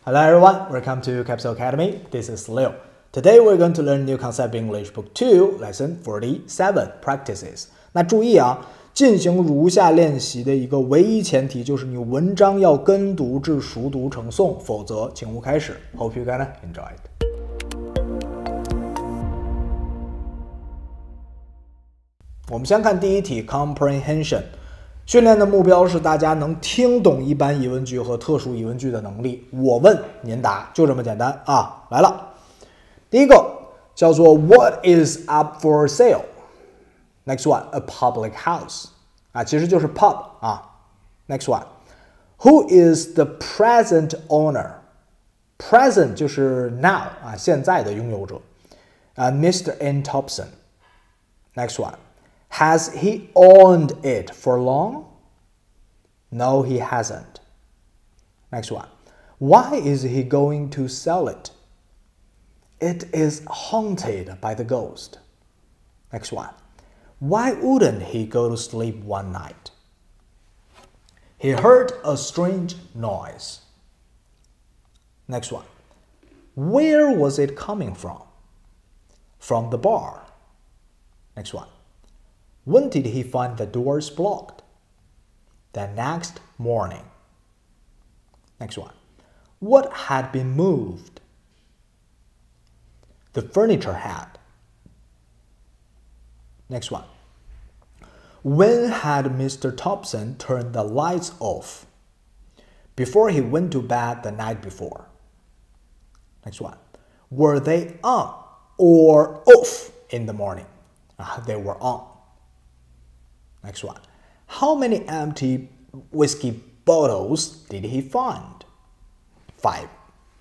Hello everyone, welcome to Capital Academy. This is Leo. Today we're going to learn New Concept English Book 2, Lesson 47, Practices. 那注意啊，进行如下练习的一个唯一前提就是你文章要跟读至熟读成诵，否则请勿开始。Hope you're gonna enjoy it. 我们先看第一题 Comprehension。训练的目标是大家能听懂一般疑问句和特殊疑问句的能力。我问您答，就这么简单啊！来了，第一个叫做 What is up for sale? Next one, a public house 啊，其实就是 pub 啊。Next one, Who is the present owner? Present 就是 now 啊，现在的拥有者啊 ，Mr. N. Thompson. Next one.Has he owned it for long? No, he hasn't. Next one. Why is he going to sell it? It is haunted by the ghost. Next one. Why wouldn't he go to sleep one night? He heard a strange noise. Next one. Where was it coming from? From the bar. Next one.When did he find the doors blocked? The next morning. Next one. What had been moved? The furniture had. Next one. When had Mr. Thompson turned the lights off? Before he went to bed the night before. Next one. Were they on or off in the morning? They were on.Next one. How many empty whiskey bottles did he find? 5.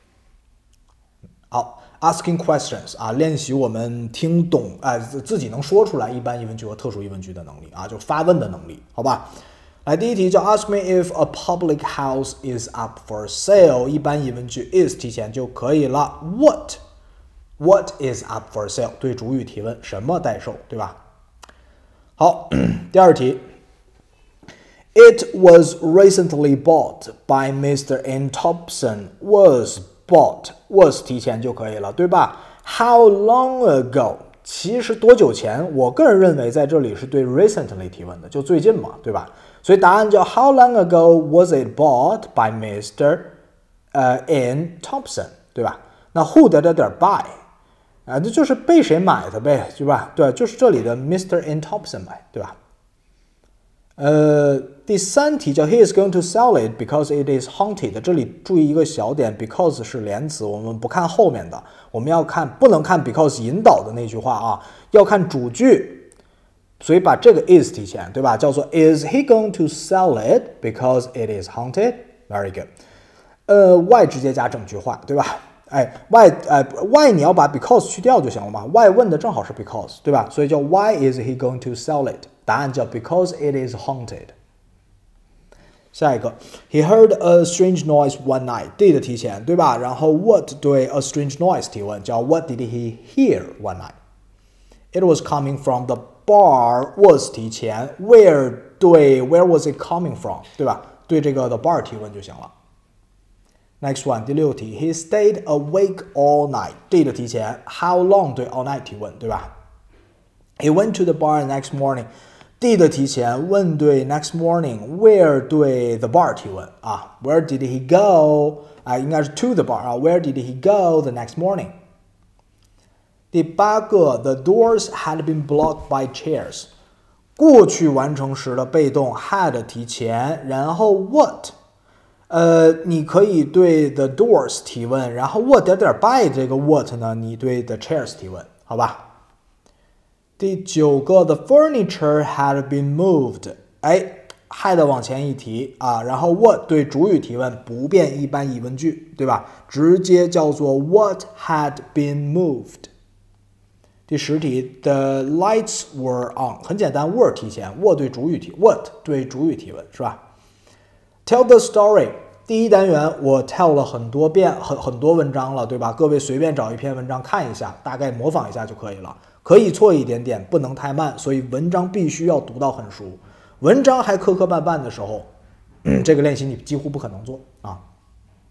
好 ，asking questions 啊，练习我们听懂自己能说出来一般疑问句和特殊疑问句的能力啊，就发问的能力，好吧？来，第一题叫 Ask me if a public house is up for sale。一般疑问句 is 提前就可以了。What is up for sale？ 对主语提问，什么待售，对吧？好，第二题 It was recently bought by Mr. N. Thompson. Was bought was 提前就可以了，对吧 ？How long ago？ 其实多久前？我个人认为在这里是对 recently 提问的，就最近嘛，对吧？所以答案叫 How long ago was it bought by Mr. N. Thompson？ 对吧？那 who by？啊，这就是被谁买的呗，对吧？对，就是这里的 Mr. N. Thompson 呗，对吧？第三题叫 He is going to sell it because it is haunted。这里注意一个小点 ，because 是连词，我们不看后面的，我们要看不能看 because 引导的那句话啊，要看主句，所以把这个 is 提前，对吧？叫做 Is he going to sell it because it is haunted? Very good。why 直接加整句话，对吧？why 你要把 because 去掉就行了嘛 ？why 问的正好是 because， 对吧？所以叫 Why is he going to sell it？ 答案叫 Because it is haunted。下一个 He heard a strange noise one night。did 的提前，对吧？然后 what 对 a strange noise 提问，叫 What did he hear one night？ It was coming from the bar was 提前 ，where 对 Where was it coming from？ 对吧？对这个 the bar 提问就行了。Next one， 第六题 He stayed awake all night。did 的提前 ，How long 对 all night 提问，对吧 ？He went to the bar next morning。did 的提前，问对 next morning，where 对 the bar 提问啊 ，Where did he go？ 啊，应该是 to the bar 啊，Where did he go the next morning？ 第八个 The doors had been blocked by chairs。过去完成时的被动 had 提前，然后 what？你可以对 the doors 提问，然后 what by 这个 what 呢，你对 the chairs 提问，好吧？第九个 the furniture had been moved， had 往前一提啊，然后 what 对主语提问，不变一般疑问句，对吧？直接叫做 what had been moved。第十题 the lights were on， 很简单 were 提前 what 对主语提 what 对主语提问，是吧？Tell the story。第一单元我 tell 了很多遍，很多文章了，对吧？各位随便找一篇文章看一下，大概模仿一下就可以了。可以错一点点，不能太慢，所以文章必须要读到很熟。文章还磕磕绊绊的时候，这个练习你几乎不可能做啊。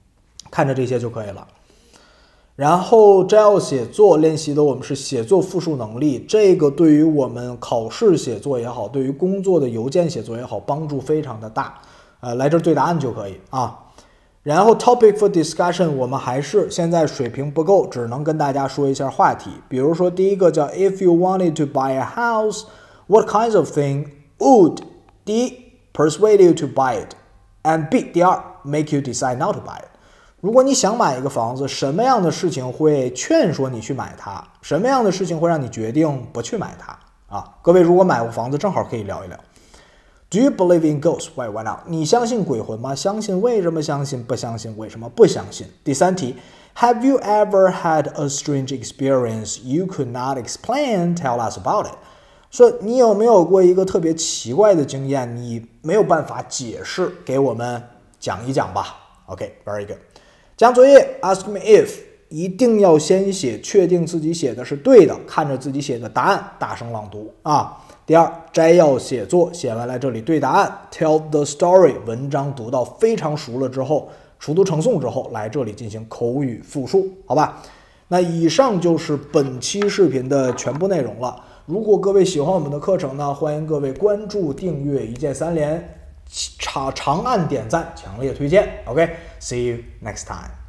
看着这些就可以了。然后摘要写作练习的我们是写作复述能力，这个对于我们考试写作也好，对于工作的邮件写作也好，帮助非常的大。来这对答案就可以啊。然后 topic for discussion 我们还是现在水平不够，只能跟大家说一下话题。比如说第一个叫 If you wanted to buy a house, what kinds of thing would 第一 persuade you to buy it and B 第二 make you decide not to buy it。如果你想买一个房子，什么样的事情会劝说你去买它？什么样的事情会让你决定不去买它？啊，各位如果买过房子，正好可以聊一聊。Do you believe in ghosts? Why not? 你相信鬼魂吗？相信为什么相信？不相信为什么不相信？第三题 ，Have you ever had a strange experience you could not explain? Tell us about it. 说你有没有过一个特别奇怪的经验，你没有办法解释，给我们讲一讲吧。OK，very good。讲作业 ，Ask me if 一定要先写，确定自己写的是对的，看着自己写的答案，大声朗读啊。第二，摘要写作，写完来这里对答案 ，Tell the story， 文章读到非常熟了之后，熟读成诵之后，来这里进行口语复述，好吧？那以上就是本期视频的全部内容了。如果各位喜欢我们的课程呢，欢迎各位关注、订阅，一键三连，长按点赞，强烈推荐。OK，see you next time。